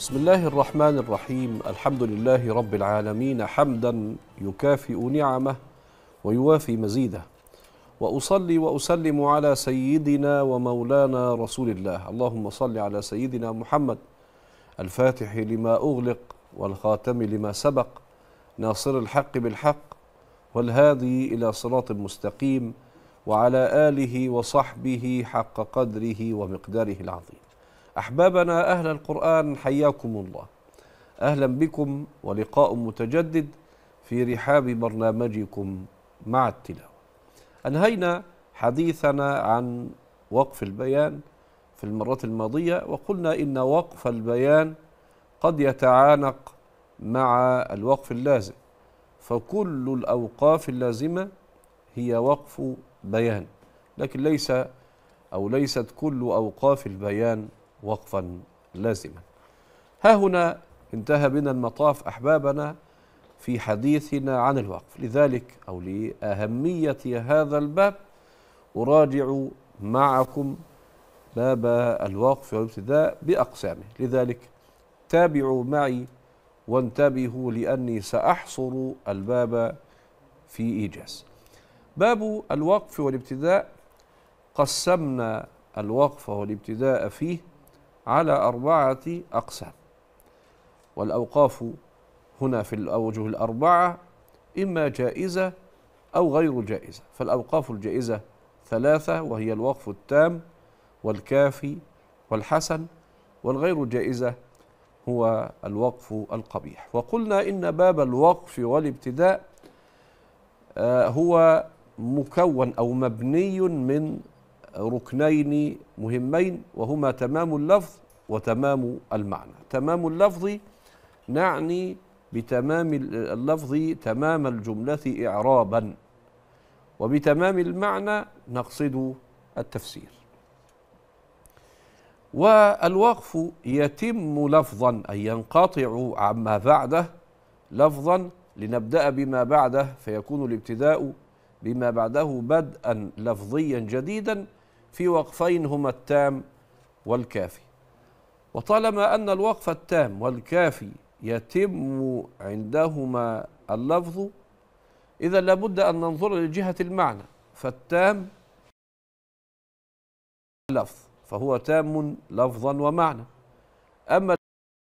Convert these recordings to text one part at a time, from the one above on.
بسم الله الرحمن الرحيم. الحمد لله رب العالمين حمدا يكافئ نعمه ويوافي مزيده، وأصلي وأسلم على سيدنا ومولانا رسول الله. اللهم صل على سيدنا محمد الفاتح لما أغلق والخاتم لما سبق، ناصر الحق بالحق والهادي إلى صراط مستقيم، وعلى آله وصحبه حق قدره ومقداره العظيم. أحبابنا أهل القرآن، حياكم الله، أهلا بكم ولقاء متجدد في رحاب برنامجكم مع التلاوة. أنهينا حديثنا عن وقف البيان في المرة الماضية، وقلنا إن وقف البيان قد يتعانق مع الوقف اللازم، فكل الأوقاف اللازمة هي وقف بيان، لكن ليست كل أوقاف البيان وقفا لازما. ها هنا انتهى بنا المطاف أحبابنا في حديثنا عن الوقف، لذلك أو لأهمية هذا الباب أراجع معكم باب الوقف والابتداء بأقسامه، لذلك تابعوا معي وانتبهوا لأني سأحصر الباب في إيجاز. باب الوقف والابتداء قسمنا الوقف والابتداء فيه على 4 أقسام، والأوقاف هنا في الأوجه الأربعة إما جائزة أو غير جائزة. فالأوقاف الجائزة 3، وهي الوقف التام والكافي والحسن، والغير جائزة هو الوقف القبيح. وقلنا إن باب الوقف والابتداء هو مكون أو مبني من ركنين مهمين، وهما تمام اللفظ وتمام المعنى. تمام اللفظ نعني بتمام اللفظ تمام الجملة إعرابا، وبتمام المعنى نقصد التفسير. والوقف يتم لفظا أي ينقطع عما بعده لفظا، لنبدأ بما بعده فيكون الابتداء بما بعده بدءا لفظيا جديدا في وقفين هما التام والكافي. وطالما أن الوقف التام والكافي يتم عندهما اللفظ، إذا لابد أن ننظر لجهة المعنى، فالتام لفظ فهو تام لفظا ومعنى، أما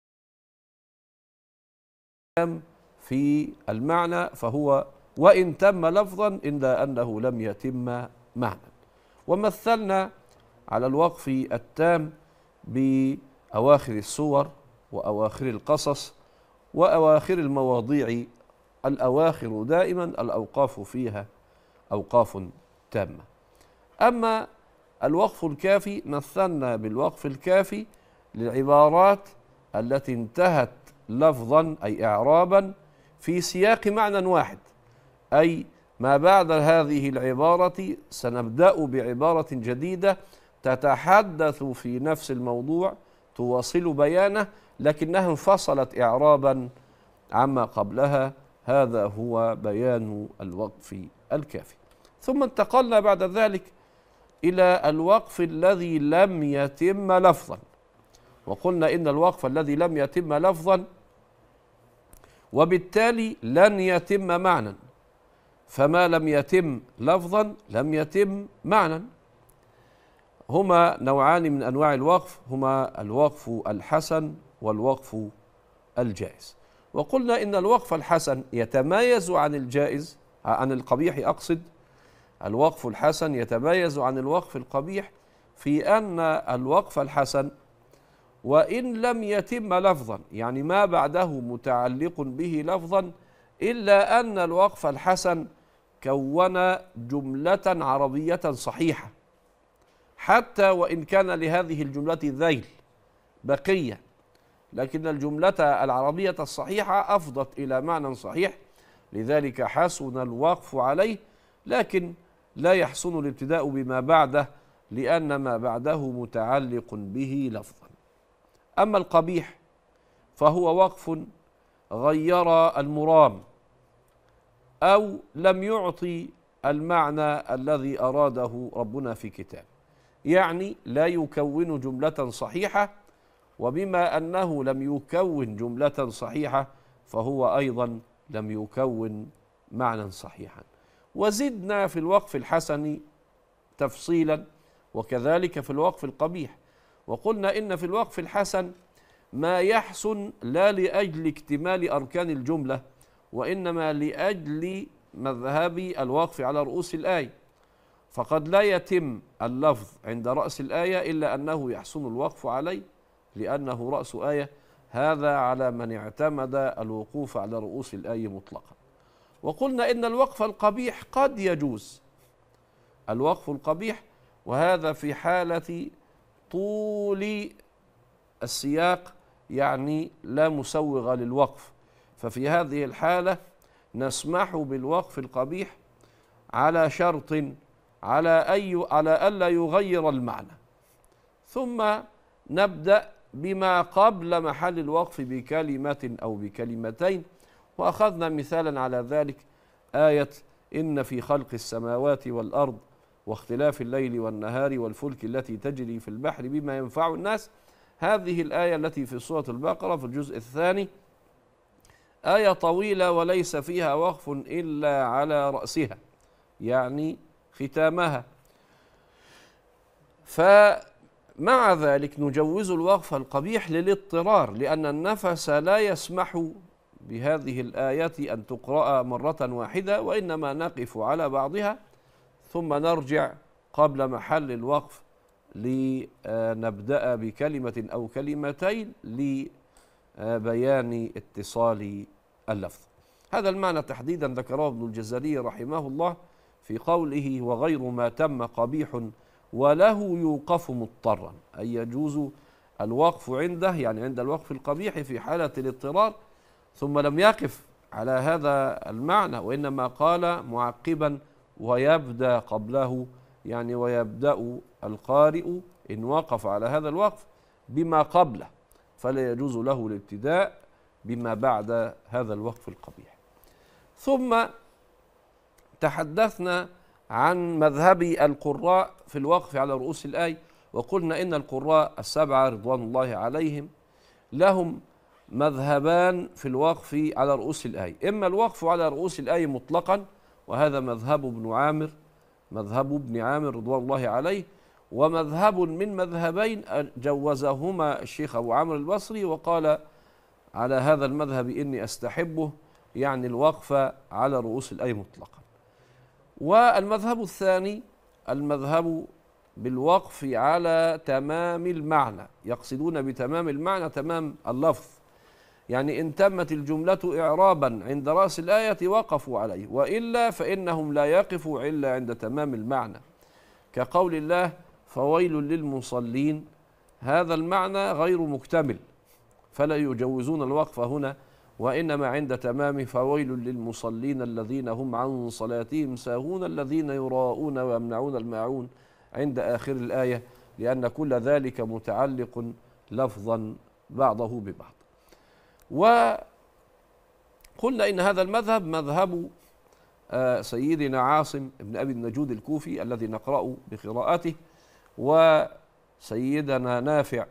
التام في المعنى فهو وإن تم لفظا إلا أنه لم يتم معنى. ومثلنا على الوقف التام بأواخر السور وأواخر القصص وأواخر المواضيع. الأواخر دائما الأوقاف فيها أوقاف تامة. أما الوقف الكافي مثلنا بالوقف الكافي للعبارات التي انتهت لفظا أي إعرابا في سياق معنى واحد، أي ما بعد هذه العبارة سنبدأ بعبارة جديدة تتحدث في نفس الموضوع تواصل بيانه، لكنها انفصلت إعرابا عما قبلها. هذا هو بيان الوقف الكافي. ثم انتقلنا بعد ذلك إلى الوقف الذي لم يتم لفظا، وقلنا إن الوقف الذي لم يتم لفظا وبالتالي لن يتم معنى، فما لم يتم لفظا لم يتم معنى. هما نوعان من أنواع الوقف، هما الوقف الحسن والوقف الجائز. وقلنا إن الوقف الحسن يتميز عن الجائز، عن القبيح أقصد. الوقف الحسن يتميز عن الوقف القبيح في أن الوقف الحسن وإن لم يتم لفظا، يعني ما بعده متعلق به لفظا، إلا أن الوقف الحسن كون جملة عربية صحيحة، حتى وإن كان لهذه الجملة ذيل بقية، لكن الجملة العربية الصحيحة أفضت إلى معنى صحيح، لذلك حسن الوقف عليه. لكن لا يحسن الابتداء بما بعده لأن ما بعده متعلق به لفظا. أما القبيح فهو وقف غير المرام أو لم يعطي المعنى الذي أراده ربنا في كتابه، يعني لا يكون جملة صحيحة وبما أنه لم يكون جملة صحيحة فهو أيضا لم يكون معنى صحيحا. وزدنا في الوقف الحسن تفصيلا وكذلك في الوقف القبيح، وقلنا إن في الوقف الحسن ما يحسن لا لأجل اكتمال أركان الجملة، وإنما لأجل مذهب الوقف على رؤوس الآية، فقد لا يتم اللفظ عند رأس الآية إلا أنه يحسن الوقف عليه لأنه رأس آية، هذا على من اعتمد الوقوف على رؤوس الآية مطلقا. وقلنا إن الوقف القبيح قد يجوز، الوقف القبيح، وهذا في حالة طول السياق، يعني لا مسوغ للوقف، ففي هذه الحالة نسمح بالوقف القبيح على شرط على ألا يغير المعنى، ثم نبدأ بما قبل محل الوقف بكلمة أو بكلمتين. وأخذنا مثالا على ذلك آية إن في خلق السماوات والأرض واختلاف الليل والنهار والفلك التي تجري في البحر بما ينفع الناس. هذه الآية التي في سورة البقرة في الجزء الثاني آية طويلة وليس فيها وقف إلا على رأسها، يعني ختامها، فمع ذلك نجوز الوقف القبيح للاضطرار، لأن النفس لا يسمح بهذه الآية أن تقرأ مرة واحدة، وإنما نقف على بعضها ثم نرجع قبل محل الوقف لنبدأ بكلمة أو كلمتين لبيان اتصال اللفظ. هذا المعنى تحديدا ذكره ابن الجزري رحمه الله في قوله وغير ما تم قبيح وله يوقف مضطرا، أي يجوز الوقف عنده، يعني عند الوقف القبيح في حالة الاضطرار، ثم لم يقف على هذا المعنى وإنما قال معقبا ويبدأ قبله، يعني ويبدأ القارئ إن وقف على هذا الوقف بما قبله، فلا يجوز له الابتداء بما بعد هذا الوقف القبيح. ثم تحدثنا عن مذهب القراء في الوقف على رؤوس الآية، وقلنا إن القراء السبعة رضوان الله عليهم لهم مذهبان في الوقف على رؤوس الآية، إما الوقف على رؤوس الآية مطلقا، وهذا مذهب ابن عامر رضوان الله عليه، ومذهب من مذهبين جوزهما الشيخ أبو عمرو البصري وقال على هذا المذهب إني أستحبه، يعني الوقف على رؤوس الآية مطلقا. والمذهب الثاني المذهب بالوقف على تمام المعنى، يقصدون بتمام المعنى تمام اللفظ، يعني إن تمت الجملة إعرابا عند رأس الآية وقفوا عليه، وإلا فإنهم لا يقفوا إلا عند تمام المعنى، كقول الله فويل للمصلين، هذا المعنى غير مكتمل فلا يجوزون الوقف هنا، وإنما عند تمام فويل للمصلين الذين هم عن صلاتهم ساهون الذين يراءون ويمنعون الماعون عند آخر الآية، لأن كل ذلك متعلق لفظا بعضه ببعض. وقلنا إن هذا المذهب مذهب سيدنا عاصم بن أبي النجود الكوفي الذي نقرأ بقراءته، وسيدنا نافع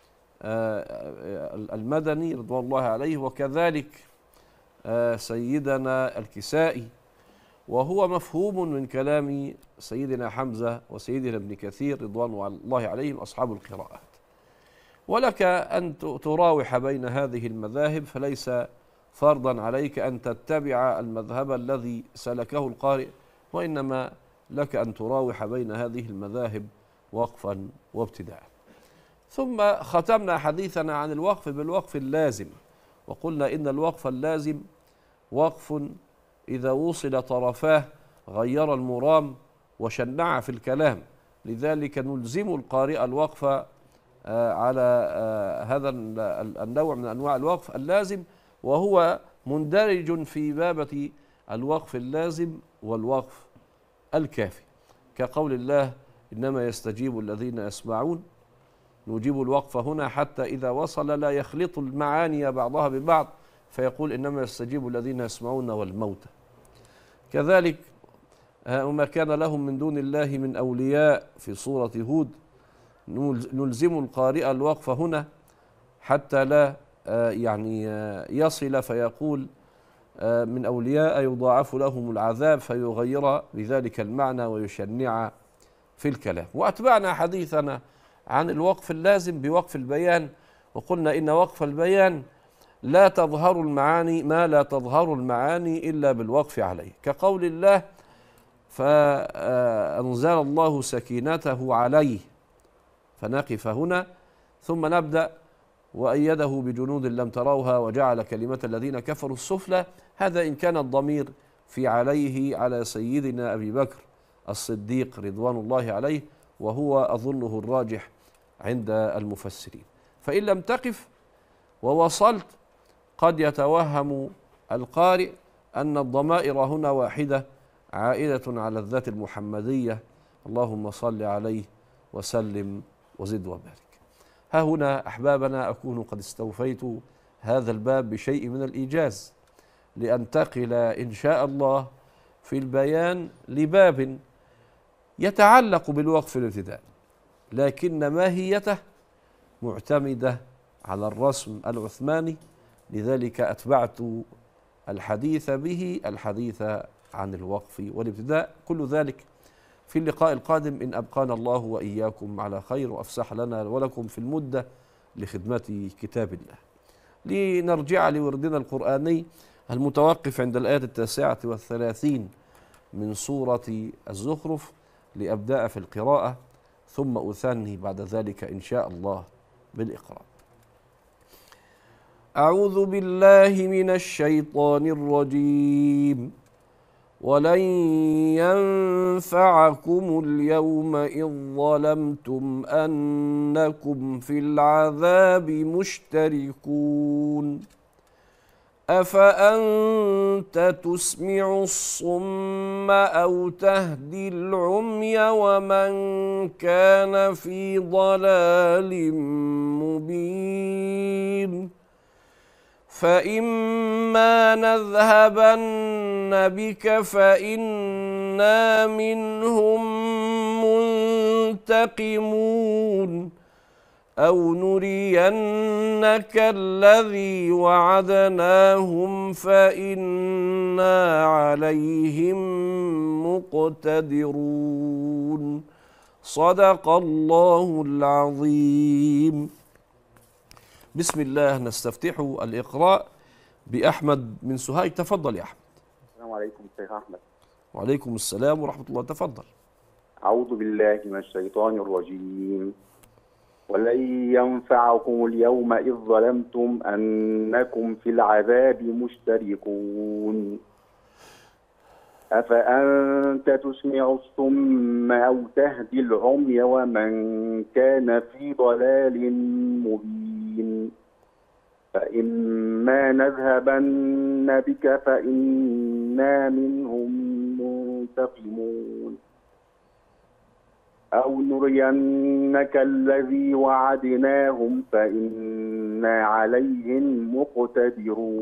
المدني رضوان الله عليه، وكذلك سيدنا الكسائي، وهو مفهوم من كلام سيدنا حمزة وسيدنا ابن كثير رضوان الله عليهم أصحاب القراءات. ولك أن تراوح بين هذه المذاهب، فليس فرضا عليك أن تتبع المذهب الذي سلكه القارئ، وإنما لك أن تراوح بين هذه المذاهب وقفا وابتداء. ثم ختمنا حديثنا عن الوقف بالوقف اللازم، وقلنا إن الوقف اللازم وقف إذا وصل طرفاه غير المرام وشنع في الكلام، لذلك نلزم القارئ الوقف على هذا النوع من أنواع الوقف اللازم، وهو مندرج في بابة الوقف اللازم والوقف الكافي، كقول الله إنما يستجيب الذين يسمعون، نجيب الوقف هنا حتى إذا وصل لا يخلط المعاني بعضها ببعض فيقول إنما يستجيب الذين يسمعون والموتى. كذلك وما كان لهم من دون الله من أولياء في سورة هود، نلزم القارئ الوقف هنا حتى لا يصل فيقول من أولياء يضاعف لهم العذاب فيغير بذلك المعنى ويشنع في الكلام. وأتبعنا حديثنا عن الوقف اللازم بوقف البيان، وقلنا إن وقف البيان لا تظهر المعاني ما لا تظهر المعاني إلا بالوقف عليه، كقول الله فأنزل الله سكينته عليه، فنقف هنا ثم نبدأ وأيده بجنود لم تروها وجعل كلمة الذين كفروا السفلى. هذا إن كان الضمير في عليه على سيدنا أبي بكر الصديق رضوان الله عليه، وهو أظنه الراجح عند المفسرين. فإن لم تقف ووصلت قد يتوهم القارئ أن الضمائر هنا واحدة عائدة على الذات المحمدية، اللهم صل عليه وسلم وزد وبارك. ها هنا أحبابنا أكون قد استوفيت هذا الباب بشيء من الإيجاز، لأنتقل إن شاء الله في البيان لباب يتعلق بالوقف الابتدائي، لكن ماهيته معتمدة على الرسم العثماني، لذلك أتبعت الحديث به الحديث عن الوقف والابتداء. كل ذلك في اللقاء القادم إن أبقانا الله وإياكم على خير وأفسح لنا ولكم في المدة لخدمة كتاب الله. لنرجع لوردنا القرآني المتوقف عند الآية 39 من سورة الزخرف لأبدأ في القراءة، ثم أثني بعد ذلك إن شاء الله بالإقراء. أعوذ بالله من الشيطان الرجيم. ولن ينفعكم اليوم إذ ظلمتم أنكم في العذاب مشتركون أفأنت تسمع الصم أو تهدي العمي ومن كان في ضلال مبين فإما نذهبن بك فإنا منهم منتقمون أو نرينك الذي وعدناهم فإنا عليهم مقتدرون. صدق الله العظيم. بسم الله. نستفتح الإقراء بأحمد من سوهاج. تفضل يا أحمد. السلام عليكم شيخ أحمد. وعليكم السلام ورحمة الله. تفضل. أعوذ بالله من الشيطان الرجيم. ولن ينفعكم اليوم إذ ظلمتم أنكم في العذاب مشتركون أفأنت تسمع الصم أو تهدي العمي ومن كان في ضلال مبين فإما نذهبن بك فإنا منهم منتقمون أو نرينك الذي وعدناهم فإنا عليهم مقتدرون.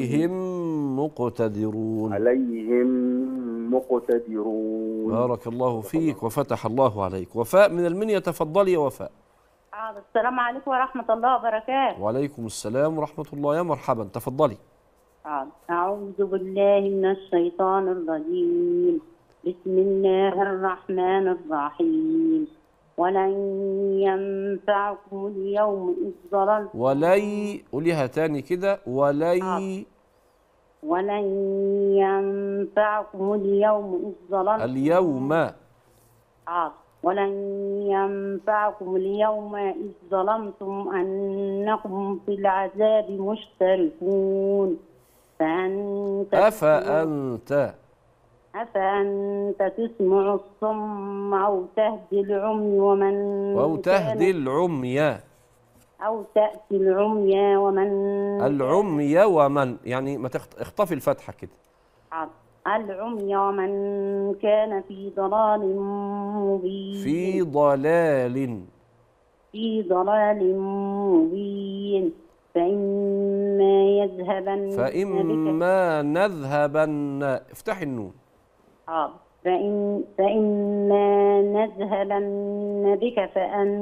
بارك الله فيك وفتح الله عليك. وفاء من المنيا. تفضلي يا وفاء. السلام عليكم ورحمة الله وبركاته. وعليكم السلام ورحمة الله. يا مرحبا. تفضلي. أعوذ بالله من الشيطان الرجيم. بسم الله الرحمن الرحيم. ولن ينفعكم اليوم إذ ظلمتم. قوليها تاني كده. ولن ينفعكم اليوم إذ ظلمتم. ولن ينفعكم اليوم إذ ظلمتم أنكم في العذاب مشتركون أفأنت تسمع الصم أو تهدي العمي ومن يعني ما اخطفي الفتحة كده. العمي ومن كان في ضلال مبين. في ضلال مبين فإما نذهبن. افتح النون. فإما نذهبن بك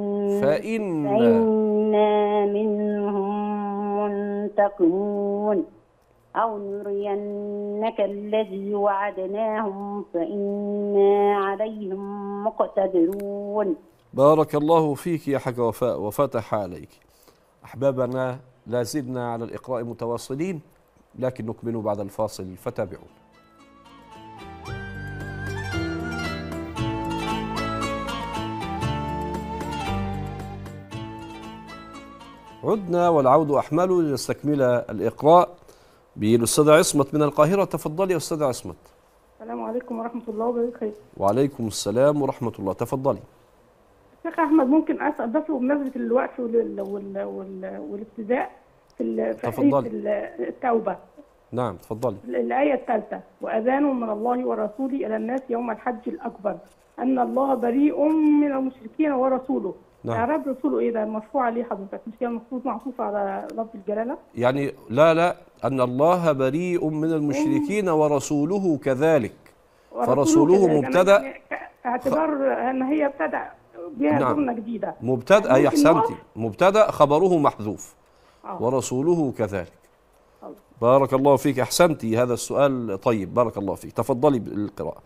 فإنا منهم منتقمون أو نرينك الذي وعدناهم فإنا عليهم مقتدرون. بارك الله فيك يا حاجة وفاء وفتح عليك. أحبابنا لا زلنا على الإقراء متواصلين، لكن نكمل بعد الفاصل فتابعون. عدنا والعود أحمل لنستكمل الإقراء بالأستاذة عصمت من القاهرة. تفضلي يا أستاذة عصمت. السلام عليكم ورحمة الله وبركاته. وعليكم السلام ورحمة الله. تفضلي. شيخ أحمد، ممكن أسأل بس بمناسبة الوقف والابتداء في آية التوبة. نعم تفضلي. الآية الثالثة: وأذان من الله ورسوله إلى الناس يوم الحج الأكبر أن الله بريء من المشركين ورسوله. نعم. إعراب رسوله إيه ده؟ مرفوع عليه حضرتك، مش هي المفروض معطوفة على لفظ الجلالة؟ يعني لا أن الله بريء من المشركين ورسوله كذلك، فرسوله مبتدأ، يعني اعتبار أن هي ابتدأ بها جملة جديدة. مبتدأ، أي أحسنتي، مبتدأ خبره محذوف ورسوله كذلك. بارك الله فيك، أحسنتي، هذا السؤال طيب، بارك الله فيك. تفضلي بالقراءة.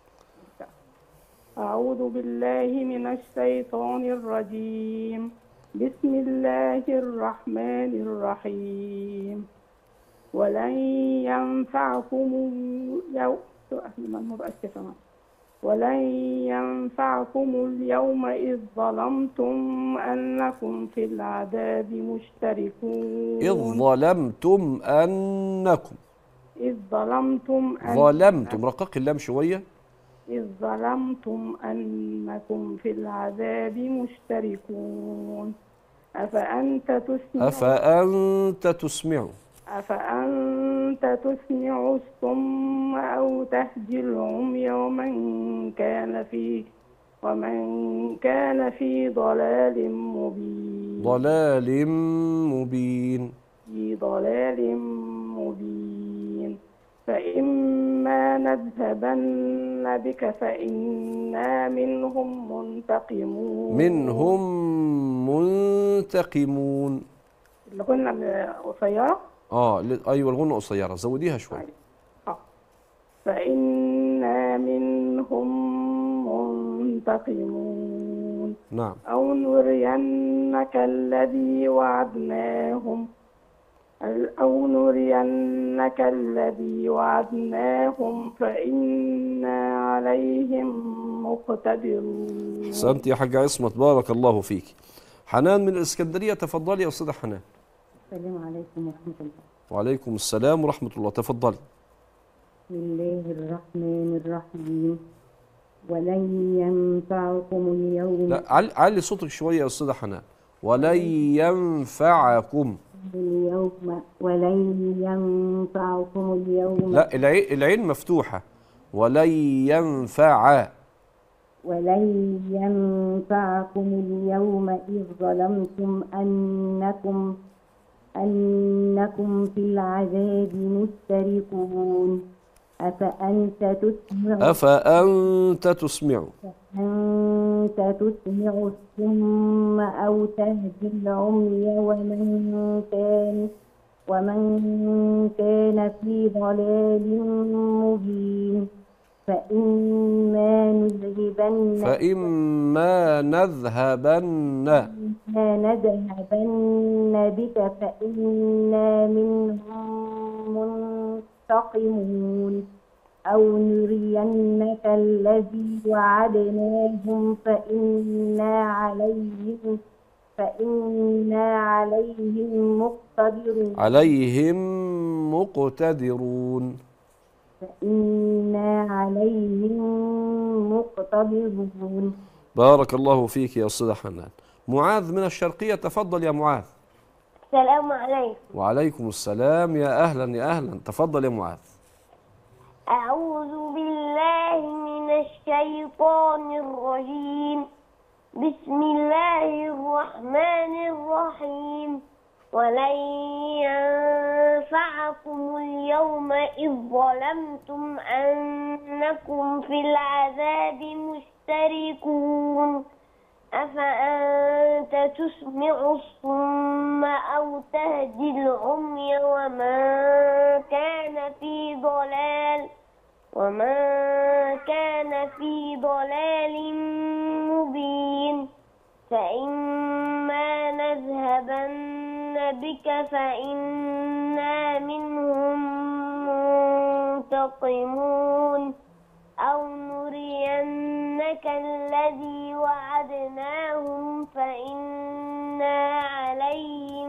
أعوذ بالله من الشيطان الرجيم. بسم الله الرحمن الرحيم. ولن ينفعكم اليوم إذ ظلمتم أنكم في العذاب مشتركون. ظلمتم، رقق اللام شوية. إذ ظلمتم أنكم في العذاب مشتركون. أفأنت تسمع الصم أو تهدي العمي ومن كان في ضلال مبين. فإما نذهبن بك فإنا منهم منتقمون. الغنة القصيرة؟ أيوة الغنة قصيرة، زوديها شوية. فإنا منهم منتقمون. نعم. أو نرينك الذي وعدناهم فإنا عليهم مقتدرون. أحسنت يا حاجة عصمت، بارك الله فيك. حنان من الإسكندرية. تفضلي يا أستاذة حنان. السلام عليكم ورحمة الله. وعليكم السلام ورحمة الله. تفضلي. بسم الله الرحمن الرحيم. ولن ينفعكم اليوم. لا، علي صوتك شوية يا أستاذة حنان. ولن ينفعكم اليوم. لا، العين مفتوحة. ولن ينفعكم اليوم إذ ظلمتم أنكم في العذاب مشتركون. أفأنت تسمع الصم أو تهدي العمي ومن كان في ضلال مبين. فإما نذهبن بك فإنا منهم منتقمون. أو نرينك الذي وعدناهم فإنا عليهم مقتدرون. بارك الله فيك يا أستاذة حنان. معاذ من الشرقية. تفضل يا معاذ. السلام عليكم. وعليكم السلام، يا أهلا يا أهلا. تفضل يا معاذ. أعوذ بالله من الشيطان الرجيم. بسم الله الرحمن الرحيم. ولن ينفعكم اليوم إذ ظلمتم أنكم في العذاب مشتركون. مشتركون أفأنت تسمع الصم أو تهدي العمي ومن كان في ضلال مبين فإما نذهبن بك فإنا منهم منتقمون أو نرينك الذي وعدناهم فإنا عليهم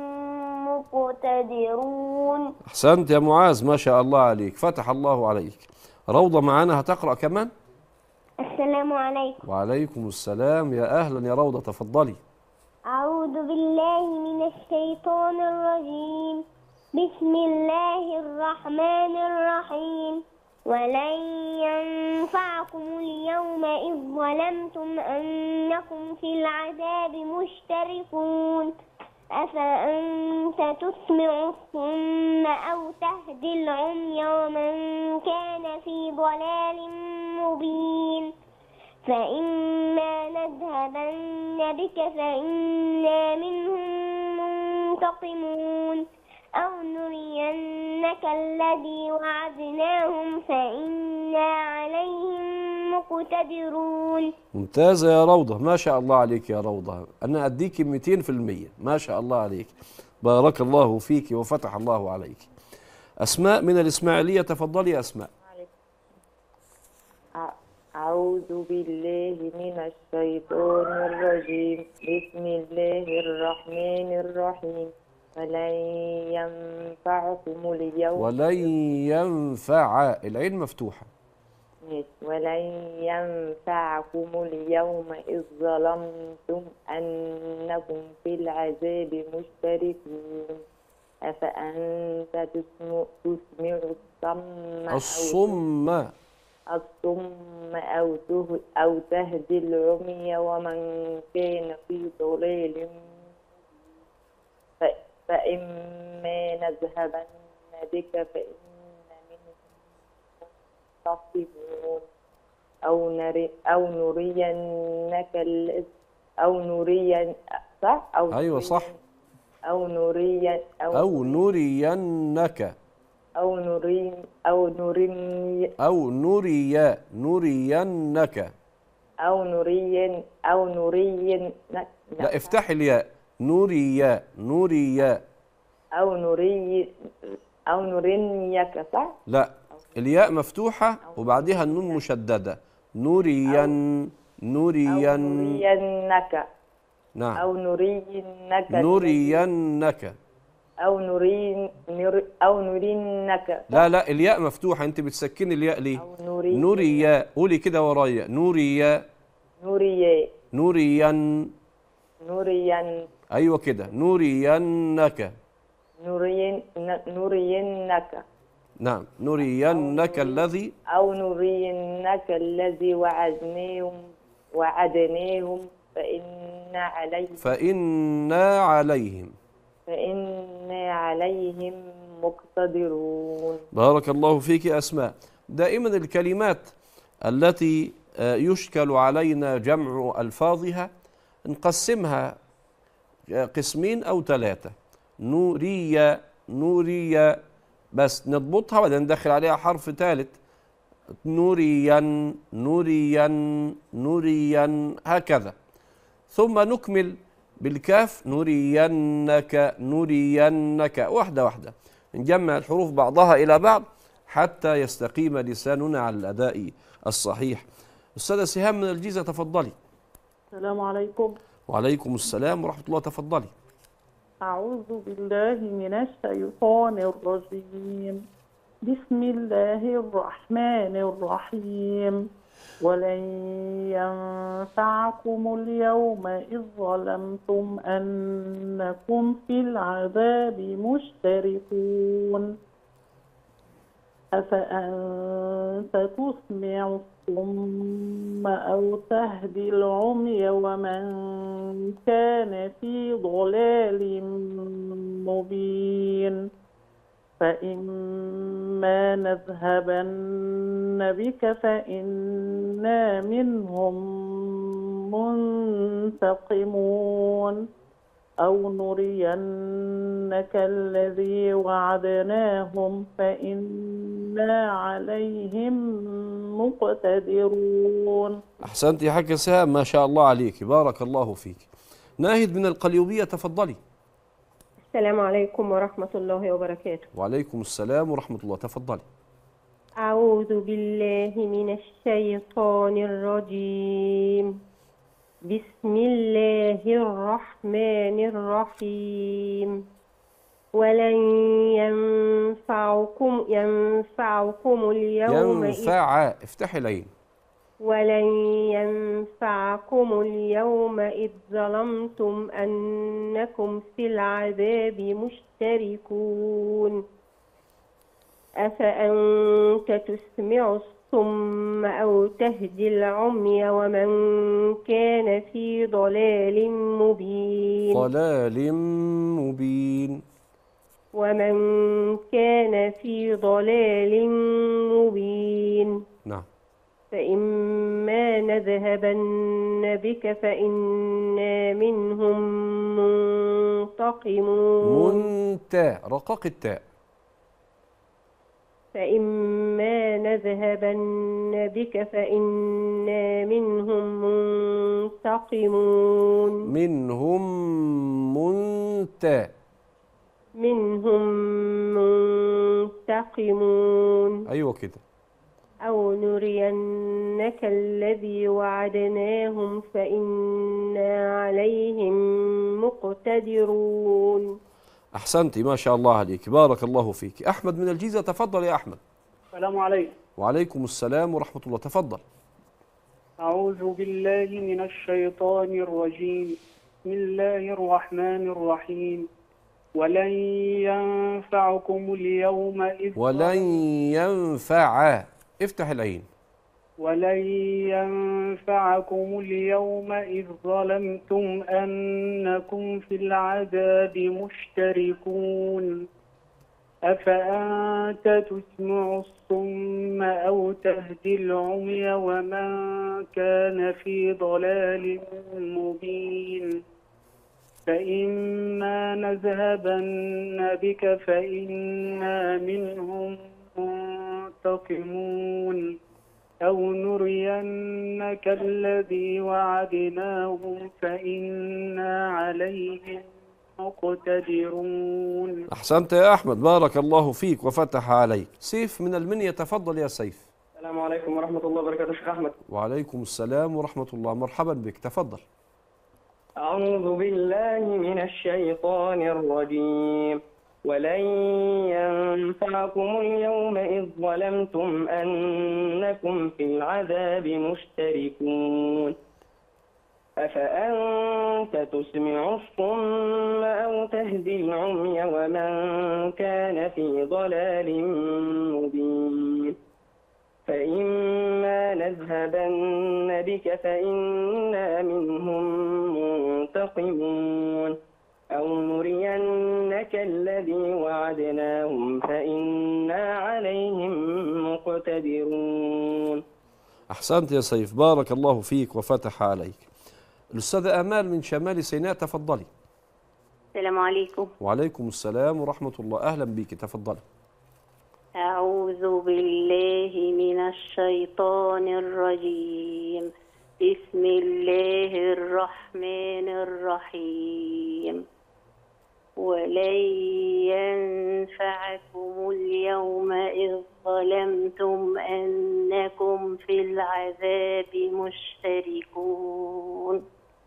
مقتدرون. أحسنت يا معاذ، ما شاء الله عليك، فتح الله عليك. روضة معانا هتقرأ كمان. السلام عليكم. وعليكم السلام، يا أهلا يا روضة، تفضلي. أعوذ بالله من الشيطان الرجيم. بسم الله الرحمن الرحيم. ولن ينفعكم اليوم إذ ظلمتم أنكم في العذاب مشتركون أفأنت تسمع الصم أو تهدي العمي ومن كان في ضلال مبين فإما نذهبن بك فإنا منهم منتقمون أو نرينك الذي وعدناهم فإنا عليهم مقتدرون. ممتازة يا روضة، ما شاء الله عليك يا روضة، أنا أديك 200%، ما شاء الله عليك، بارك الله فيك وفتح الله عليك. أسماء من الإسماعيلية، تفضلي يا أسماء. أعوذ بالله من الشيطان الرجيم. بسم الله الرحمن الرحيم. ولن ينفعكم اليوم. ولن ينفع، العين مفتوحة. ولن ينفعكم اليوم إذ ظلمتم أنكم في العذاب مشتركون أفأنت تسمع الصم أو تهدي العمي ومن كان في ضلال فإما نذهبن بك فإنا منهم منتقمون أو نرينك أيوة صح. أو نرينك لا، افتح الياء. نوريا أو نرينك صح؟ لا، الياء مفتوحة وبعدها النون مشددة. نورينك. نعم. أو نرينك لا الياء مفتوحة، أنت بتسكني الياء ليه؟ نوريا، قولي كده ورايا. نوريا. أيوة كده. نورينك. نعم. نرينك الذي وعدناهم فإنا عليهم مقتدرون. بارك الله فيك يا أسماء. دائما الكلمات التي يشكل علينا جمع ألفاظها نقسمها قسمين أو ثلاثة. نورية بس نضبطها وبعدين ندخل عليها حرف ثالث. نوريا هكذا، ثم نكمل بالكاف. نرينك واحدة واحدة، نجمع الحروف بعضها إلى بعض حتى يستقيم لساننا على الأداء الصحيح. أستاذة سهام من الجيزة، تفضلي. السلام عليكم. وعليكم السلام ورحمة الله، تفضلي. أعوذ بالله من الشيطان الرجيم. بسم الله الرحمن الرحيم. ولن ينفعكم اليوم إذ ظلمتم أنكم في العذاب مشتركون أفأنت تسمع الصم أو تهدي العمي ومن كان في ضلال مبين فإما نذهبن بك فإنا منهم منتقمون أو نرينك الذي وعدناهم فإنا عليهم مقتدرون. أحسنت يا حاج سهام، ما شاء الله عليك، بارك الله فيك. ناهد من القليوبية تفضلي. السلام عليكم ورحمة الله وبركاته. وعليكم السلام ورحمة الله، تفضلي. أعوذ بالله من الشيطان الرجيم. بسم الله الرحمن الرحيم. ولن ينفعكم اليوم افتحي العين. ولن ينفعكم اليوم إذ ظلمتم أنكم في العذاب مشتركون. أفأنت تسمع الصم أو تهدي العمي ومن كان في ضلال مبين. ومن كان في ضلال مبين. نعم. فإما نذهبن بك فإنا منهم منتقمون. رقاق التاء. فإما نذهبن بك فإنا منهم منتقمون. منهم منتقمون. أيوة كده. أو نرينك الذي وعدناهم فإنا عليهم مقتدرون. أحسنتي، ما شاء الله عليك، بارك الله فيك. أحمد من الجيزة تفضل يا أحمد. السلام عليكم. وعليكم السلام ورحمة الله، تفضل. أعوذ بالله من الشيطان الرجيم. بسم الله الرحمن الرحيم. ولن ينفعكم اليوم إذ افتح العين. ولن ينفعكم اليوم إذ ظلمتم أنكم في العذاب مشتركون. أفأنت تسمع الصم أو تهدي العمي ومن كان في ضلال مبين. فإما نذهبن بك فإنا منهم منتقمون أو نرينك الذي وعدناهم فإنا عليهم مقتدرون. أحسنت يا أحمد، بارك الله فيك وفتح عليك. سيف من المنيا تفضل يا سيف. السلام عليكم ورحمة الله وبركاته شيخ أحمد. وعليكم السلام ورحمة الله، مرحبا بك، تفضل. أعوذ بالله من الشيطان الرجيم. ولن ينفعكم اليوم إذ ظلمتم أنكم في العذاب مشتركون. أفأنت تسمع الصم أو تهدي العمي ومن كان في ضلال مبين. فإما نذهبن بك فإنا منهم منتقمون أو نرينك الذي وعدناهم فإنا عليهم مقتدرون. أحسنت يا سيف، بارك الله فيك وفتح عليك. الأستاذة آمال من شمال سيناء تفضلي. السلام عليكم. وعليكم السلام ورحمة الله، أهلا بك، تفضلي. أعوذ بالله من الشيطان الرجيم. بسم الله الرحمن الرحيم. ولن ينفعكم اليوم إذ ظلمتم أنكم في العذاب مشتركون.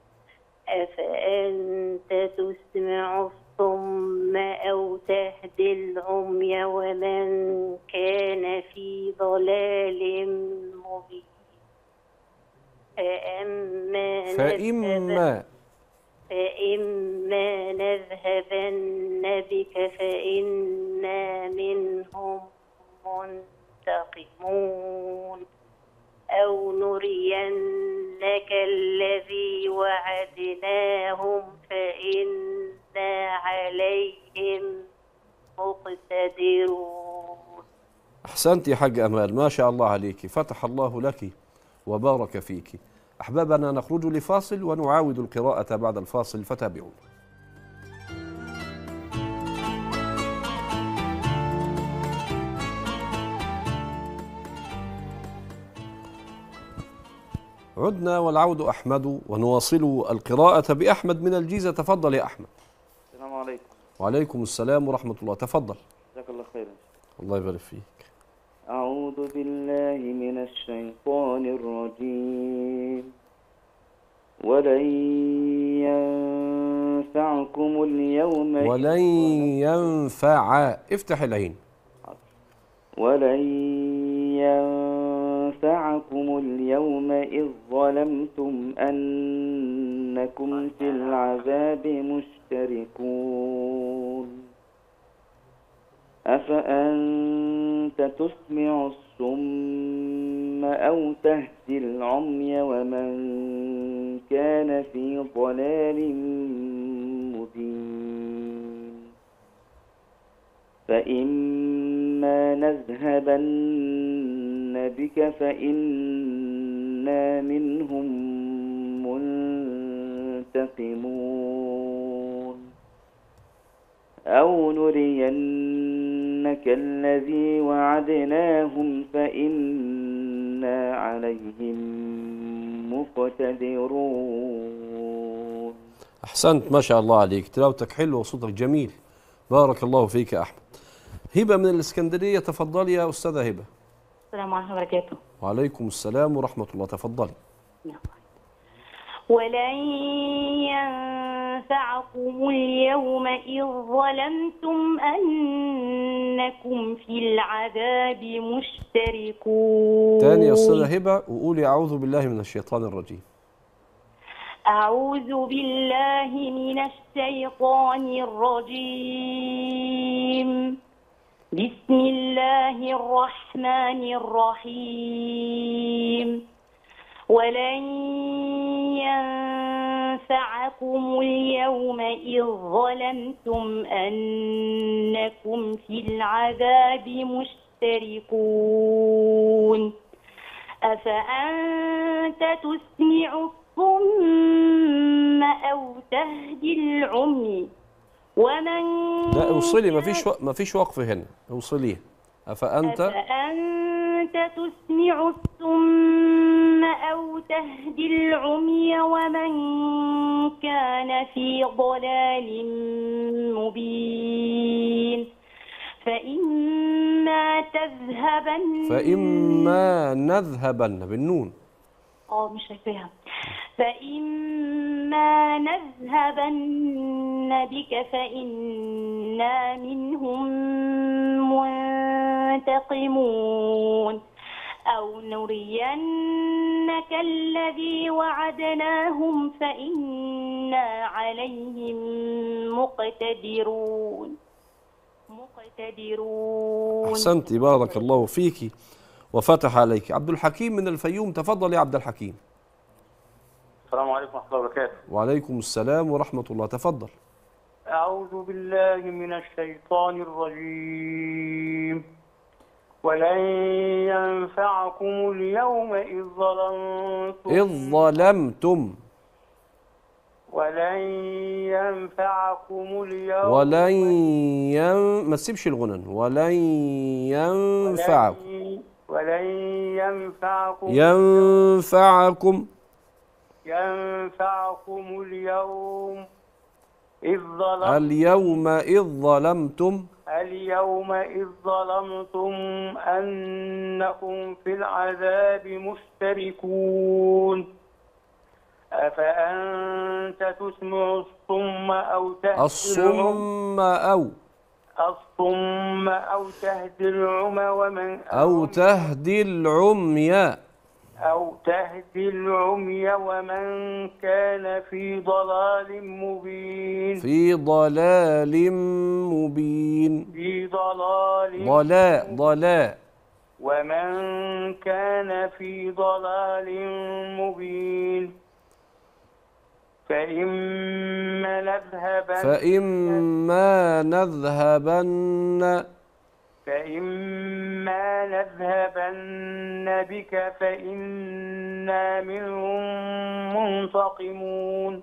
أفأنت تسمع الصم أو تهدي العمي ومن كان في ضلال مبين. فإما نذهبن بك فإنا منهم منتقمون أو نرينك الذي وعدناهم فإنا عليهم مقتدرون. مقتدرون. أحسنت يا حاج أمال، ما شاء الله عليك، فتح الله لك وبارك فيك. أحبابنا نخرج لفاصل ونعاود القراءة بعد الفاصل، فتابعونا. عدنا والعود أحمد، ونواصل القراءة بأحمد من الجيزة. تفضل يا أحمد. السلام عليكم. وعليكم السلام ورحمة الله، تفضل. جزاك الله خيرا. الله يبارك فيك. أعوذ بالله من الشيطان الرجيم. ولن ينفعكم اليوم ولن ينفع، افتح العين. ولن ينفعكم اليوم إذ ظلمتم أنكم في العذاب مشتركون. أفأنت تسمع الصم أو تهدي العمي ومن كان في ضلال مبين. فإما نذهبن بك فإنا منهم منتقمون أو نرينك الذي وعدناهم فإنا عليهم مقتدرون. أحسنت، ما شاء الله عليك، تلاوتك حلوة وصوتك جميل، بارك الله فيك يا أحمد. هبة من الإسكندرية، تفضلي يا أستاذة هبة. السلام عليكم ورحمة الله وبركاته. وعليكم السلام ورحمة الله، تفضلي. ولن ينفعكم اليوم إذ ظلمتم أنكم في العذاب مشتركون. تاني يا أستاذة هبة، وقولي أعوذ بالله من الشيطان الرجيم. أعوذ بالله من الشيطان الرجيم. بسم الله الرحمن الرحيم. ولن ينفعكم اليوم إذ ظلمتم أنكم في العذاب مشتركون. أفأنت تسمع الصم أو تهدي العمي ومن لا اوصلي، ما فيش وقف هنا، اوصليه. أفأنت تسمع الصم أو تهدي العمي ومن كان في ضلال مبين. فإما نذهبن بالنون. مش شايفاها. فإما نذهبن بك فإنا منهم منتقمون أو نرينك الذي وعدناهم فإنا عليهم مقتدرون. أحسنت، بارك الله فيك وفتح عليك. عبد الحكيم من الفيوم، تفضل يا عبد الحكيم. السلام عليكم ورحمة الله وبركاته. وعليكم السلام ورحمة الله، تفضل. أعوذ بالله من الشيطان الرجيم. ولن ينفعكم اليوم إذ ظلمتم. ولن ينفعكم اليوم ما تسيبش الغنن. ولن ينفعكم اليوم إذ ظلمتم أنكم في العذاب مشتركون. أفأنت تسمع الصم أو تهدي العمي ومن كان في ضلال مبين. ومن كان في ضلال مبين. فإما نذهبن بك فإنا منهم منتقمون.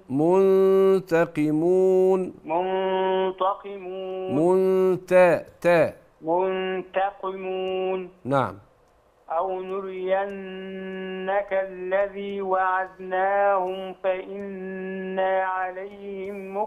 منتقمون. نعم. أو نرينك الذي وعدناهم فإنا عليهم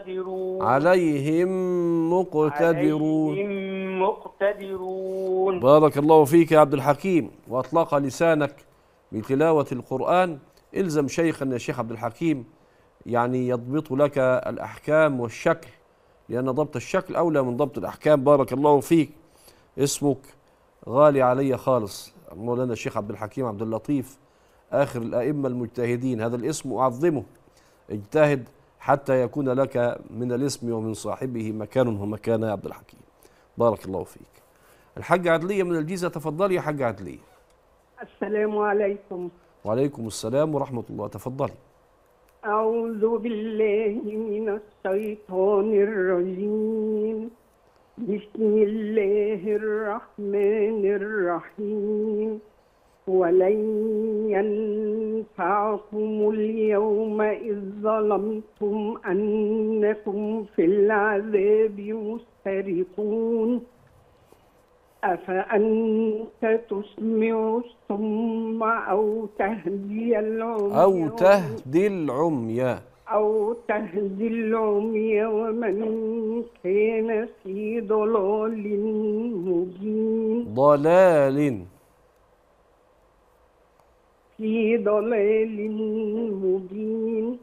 مقتدرون. بارك الله فيك يا عبد الحكيم، وأطلق لسانك بتلاوة القرآن. إلزم شيخنا يا شيخ عبد الحكيم، يعني يضبط لك الأحكام والشكل، لأن ضبط الشكل أولى من ضبط الأحكام. بارك الله فيك. اسمك غالي علي خالص، مولانا الشيخ عبد الحكيم عبد اللطيف، آخر الأئمة المجتهدين. هذا الاسم أعظمه. اجتهد حتى يكون لك من الاسم ومن صاحبه مكان ومكان يا عبد الحكيم. بارك الله فيك. الحاجة عدلية من الجيزة، تفضلي يا حاجة عدلية. السلام عليكم. وعليكم السلام ورحمة الله، تفضلي. أعوذ بالله من الشيطان الرجيم. بسم الله الرحمن الرحيم. ولن ينفعكم اليوم إذ ظلمتم أنكم في العذاب مشتركون. أفأنت تسمع الصم أو تهدي العمي ومن كان في ضلال مبين.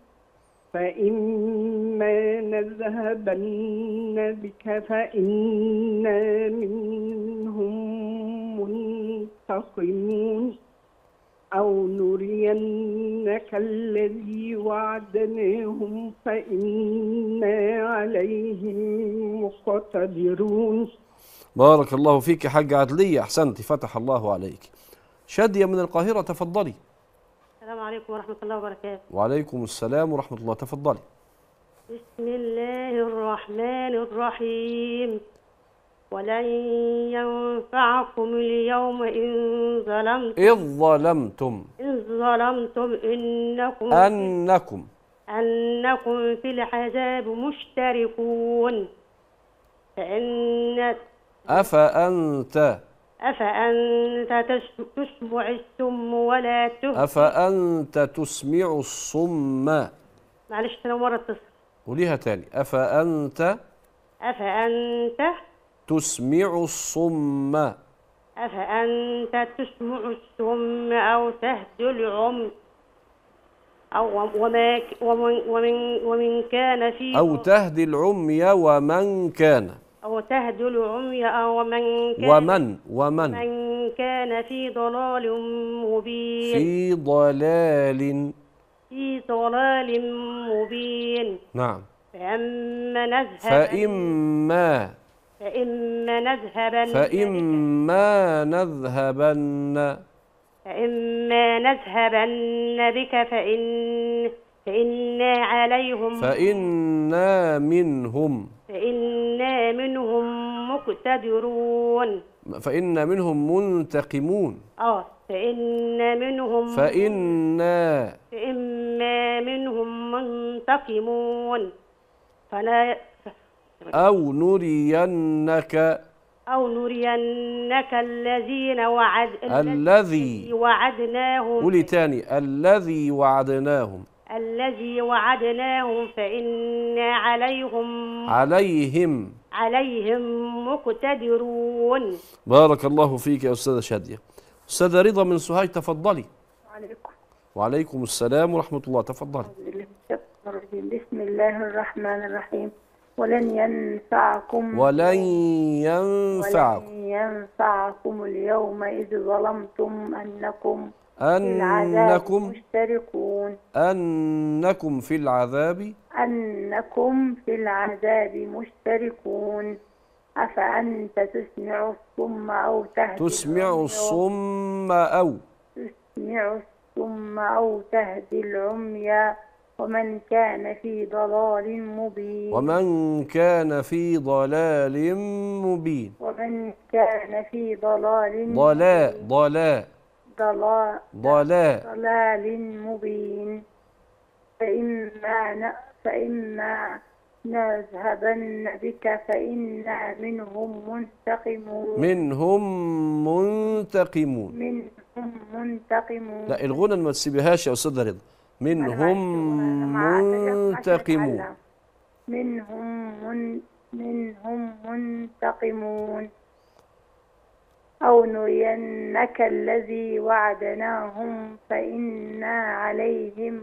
فإما نذهبن بك فإنا منهم منتقمون. أو نرينك الذي وعدناهم فإنا عليهم مقتدرون. بارك الله فيك يا حاجة عدلية، أحسنتي، فتح الله عليك. شادية من القاهرة، تفضلي. السلام عليكم ورحمة الله وبركاته. وعليكم السلام ورحمة الله، تفضلي. بسم الله الرحمن الرحيم. ولن ينفعكم اليوم إن ظلمتم أنكم في العذاب مشتركون. أفأنت تسمع الصم ولا تهدي. أفأنت تسمع الصم. معلش أنا مرة اتصل. قوليها تاني. أفأنت تسمع الصم. أفأنت تسمع الصم أو تهدي العمي ومن كان في أو تهدي العمي ومن كان ومن كان في ضلال مبين. في ضلال مبين. نعم. فإما نذهبن بك فإنا منهم مقتدرون. فإنا منهم منتقمون. فإنا منهم منتقمون. أو نرينك الذي وعدناهم. قولي تاني. الذي وعدناهم فإنا عليهم مقتدرون. بارك الله فيك يا أستاذة شادية. أستاذة رضا من سوهاج، تفضلي. وعليكم السلام ورحمة الله، تفضلي. بسم الله الرحمن الرحيم. ولن ينفعكم اليوم إذ ظلمتم أنكم في العذاب مشتركون. أفأنت تسمع الصم أو تهدي العمي ومن كان في ضلال مبين ومن كان في ضلال مبين. ومن كان في ضلال ضلال مبين فإما نذهبن بك فإنا منهم منتقمون. لا الغنى ما تسيبهاش يا أستاذة رضا. منهم منتقمون أو نرينك الذي وعدناهم فإنا عليهم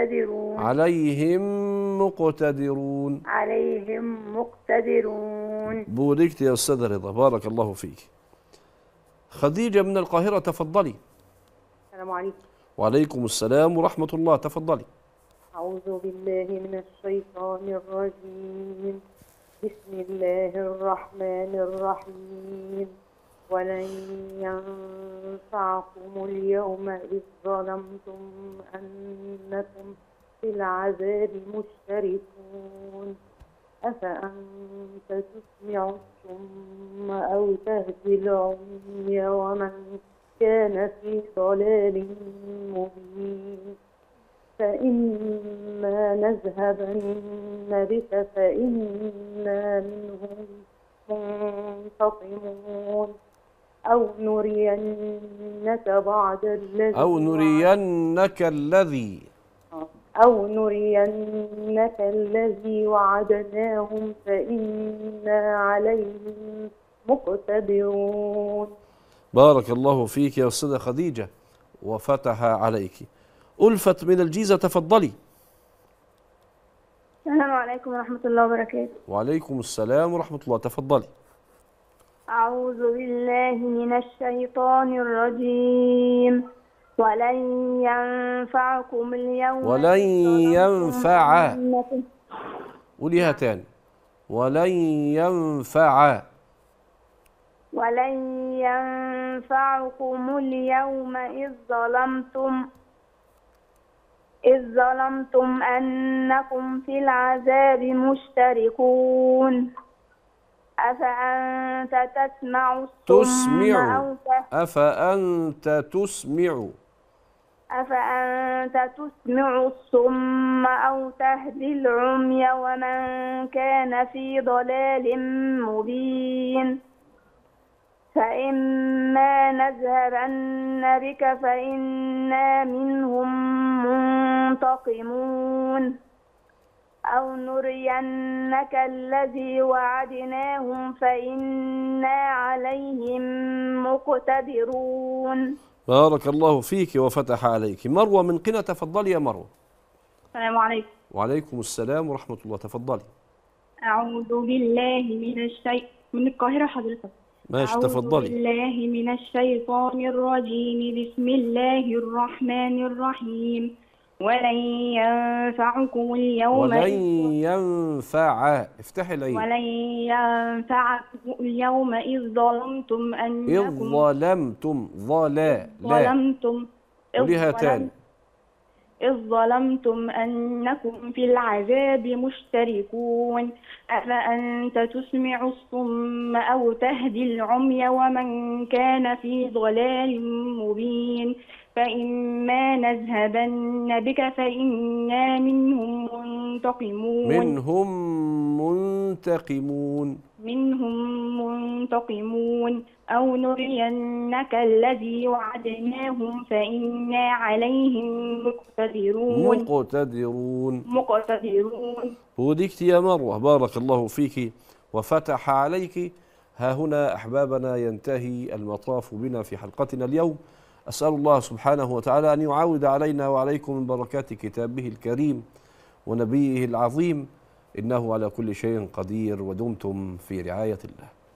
مقتدرون. بوركت يا أستاذة رضا، بارك الله فيك. خديجة من القاهرة، تفضلي. السلام عليكم. وعليكم السلام ورحمة الله، تفضلي. أعوذ بالله من الشيطان الرجيم. بسم الله الرحمن الرحيم. ولن ينفعكم اليوم إذ ظلمتم أنكم في العذاب مشتركون أفأنت تسمع الصم أو تهدي العمي ومن كان في ضلال مبين فإما نذهبن بك فإنا منهم منتقمون أو نرينك الذي وعدناهم فإنا عليهم مقتدرون. بارك الله فيك يا أستاذة خديجة وفتح عليك. ألفت من الجيزة، تفضلي. السلام عليكم ورحمة الله وبركاته. وعليكم السلام ورحمة الله، تفضلي. أعوذ بالله من الشيطان الرجيم. ولن ينفعكم اليوم قوليها تاني. ولن ينفعكم اليوم إذ ظلمتم أنكم في العذاب مشتركون أفأنت تسمع الصم أو تهدي العمي ومن كان في ضلال مبين فإما نذهبن بك فإنا منهم منتقمون أو نرينك الذي وعدناهم فإنا عليهم مقتدرون. بارك الله فيك وفتح عليك. مروة من قنا، تفضلي يا مروة. السلام عليكم. وعليكم السلام ورحمة الله، تفضلي. أعوذ بالله من القاهرة حضرتك. ماشي، تفضلي. أعوذ بالله من الشيطان الرجيم. بسم الله الرحمن الرحيم. ولن ينفعكم اليوم افتح العين. ولن ينفعكم اليوم إذ ظلمتم أنكم قوليها تاني. إذ ظلمتم أنكم في العذاب مشتركون أفأنت تسمع الصم أو تهدي العمي ومن كان في ضلال مبين فإما نذهبن بك فإنا منهم منتقمون أو نرينك الذي وعدناهم فإنا عليهم مقتدرون. بودكت يا مروة، بارك الله فيك وفتح عليك. ها هنا أحبابنا ينتهي المطاف بنا في حلقتنا اليوم. أسأل الله سبحانه وتعالى أن يعاود علينا وعليكم من بركات كتابه الكريم ونبيه العظيم، إنه على كل شيء قدير، ودمتم في رعاية الله.